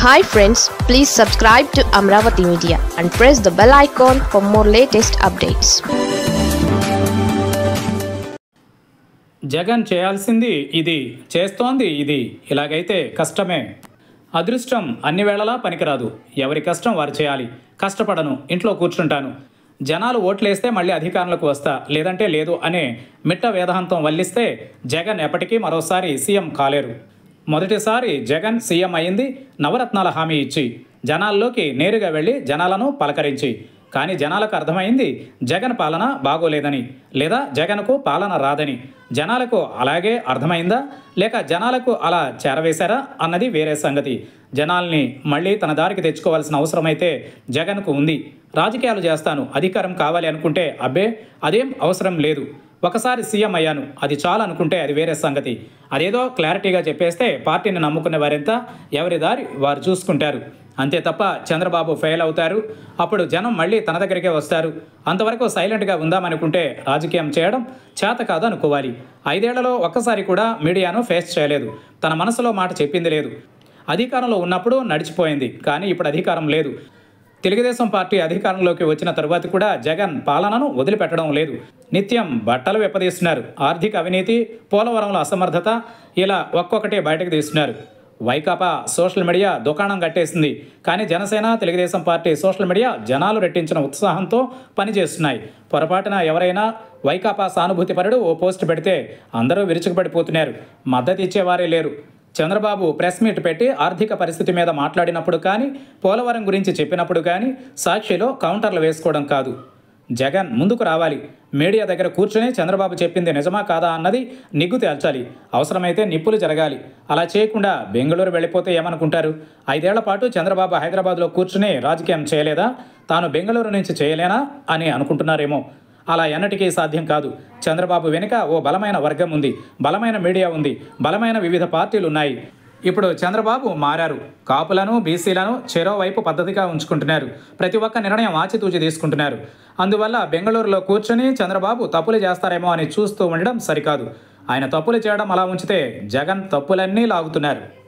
Hi friends, please subscribe to Amravati Media and press the bell icon for more latest updates. Jagan చేయాల్సింది ఇది, చేస్తోంది ఇది. ఇలాగైతే కష్టమే. అదృష్టం అన్ని వేళలా పనికిరాదు. ఎవరి కష్టం వారు చేయాలి. కష్టపడను, ఇంట్లో కూర్చుంటాను, జనాలు ఓట్లేస్తే మళ్ళీ అధికారంలోకి వస్తా, లేదంటే లేదు అనే మిట్ట వేదాంతం వల్లిస్తే జగన్ ఎప్పటికీ మరోసారి సీఎం కాలేరు. మొదటిసారి జగన్ సీఎం అయింది నవరత్నాల హామీ ఇచ్చి, జనాల్లోకి నేరుగా వెళ్ళి జనాలను పలకరించి. కానీ జనాలకు అర్థమైంది జగన్ పాలన బాగోలేదని, లేదా జగన్కు పాలన రాదని. జనాలకు అలాగే అర్థమైందా, లేక జనాలకు అలా చేరవేశారా అన్నది వేరే సంగతి. జనాల్ని మళ్ళీ తన దారికి తెచ్చుకోవాల్సిన అవసరమైతే జగన్కు ఉంది. రాజకీయాలు చేస్తాను, అధికారం కావాలి అనుకుంటే అబ్బే అదేం అవసరం లేదు, ఒకసారి సీఎం అయ్యాను అది చాలు అనుకుంటే అది వేరే సంగతి. అదేదో క్లారిటీగా చెప్పేస్తే పార్టీని నమ్ముకునే వారెంతా ఎవరి దారి వారు చూసుకుంటారు. అంతే తప్ప చంద్రబాబు ఫెయిల్ అవుతారు, అప్పుడు జనం మళ్ళీ తన దగ్గరికే వస్తారు. అంతవరకు సైలెంట్గా ఉందామనుకుంటే రాజకీయం చేయడం చేత కాదు అనుకోవాలి. 5 ఏళ్లలో ఒక్కసారి కూడా మీడియాను ఫేస్ చేయలేదు, తన మనసులో మాట చెప్పింది లేదు. అధికారంలో ఉన్నప్పుడు నడిచిపోయింది, కానీ ఇప్పుడు అధికారం లేదు. తెలుగుదేశం పార్టీ అధికారంలోకి వచ్చిన తరువాత కూడా జగన్ పాలనను వదిలిపెట్టడం లేదు. నిత్యం బట్టలు వెప్పదీస్తున్నారు. ఆర్థిక అవినీతి, పోలవరంలో అసమర్థత, ఇలా ఒక్కొక్కటి బయటకు తీస్తున్నారు. వైకాపా సోషల్ మీడియా దుకాణం కట్టేసింది, కానీ Janasena, Telugu Desam party social media జనాలు రెట్టించిన ఉత్సాహంతో పనిచేస్తున్నాయి. పొరపాటున ఎవరైనా వైకాపా సానుభూతిపరుడు ఓ పోస్ట్ పెడితే అందరూ విరుచుకుపడిపోతున్నారు, మద్దతు ఇచ్చేవారే లేరు. చంద్రబాబు ప్రెస్ మీట్ పెట్టి ఆర్థిక పరిస్థితి మీద మాట్లాడినప్పుడు కానీ, పోలవరం గురించి చెప్పినప్పుడు కానీ సాక్షిలో కౌంటర్లు వేసుకోవడం కాదు. జగన్ ముందుకు రావాలి. మీడియా దగ్గర కూర్చొని చంద్రబాబు చెప్పింది నిజమా కాదా అన్నది నిగ్గు తేల్చాలి. అవసరమైతే నిప్పులు జరగాలి. అలా చేయకుండా బెంగళూరు వెళ్ళిపోతే ఏమనుకుంటారు? 5 ఏళ్ల పాటు చంద్రబాబు హైదరాబాద్లో కూర్చుని రాజకీయం చేయలేదా? తాను బెంగళూరు నుంచి చేయలేనా అని అనుకుంటున్నారేమో. అలా ఎన్నటికీ సాధ్యం కాదు. చంద్రబాబు వెనుక ఓ బలమైన వర్గం ఉంది, బలమైన మీడియా ఉంది, బలమైన వివిధ పార్టీలు ఉన్నాయి. ఇప్పుడు చంద్రబాబు మారారు. కాపులను, బీసీలను చెరోవైపు పద్ధతిగా ఉంచుకుంటున్నారు. ప్రతి ఒక్క నిర్ణయం ఆచితూచి తీసుకుంటున్నారు. అందువల్ల బెంగళూరులో కూర్చొని చంద్రబాబు తప్పులు చేస్తారేమో అని చూస్తూ ఉండడం సరికాదు. ఆయన తప్పులు చేయడం అలా ఉంచితే జగన్ తప్పులన్నీ లాగుతున్నారు.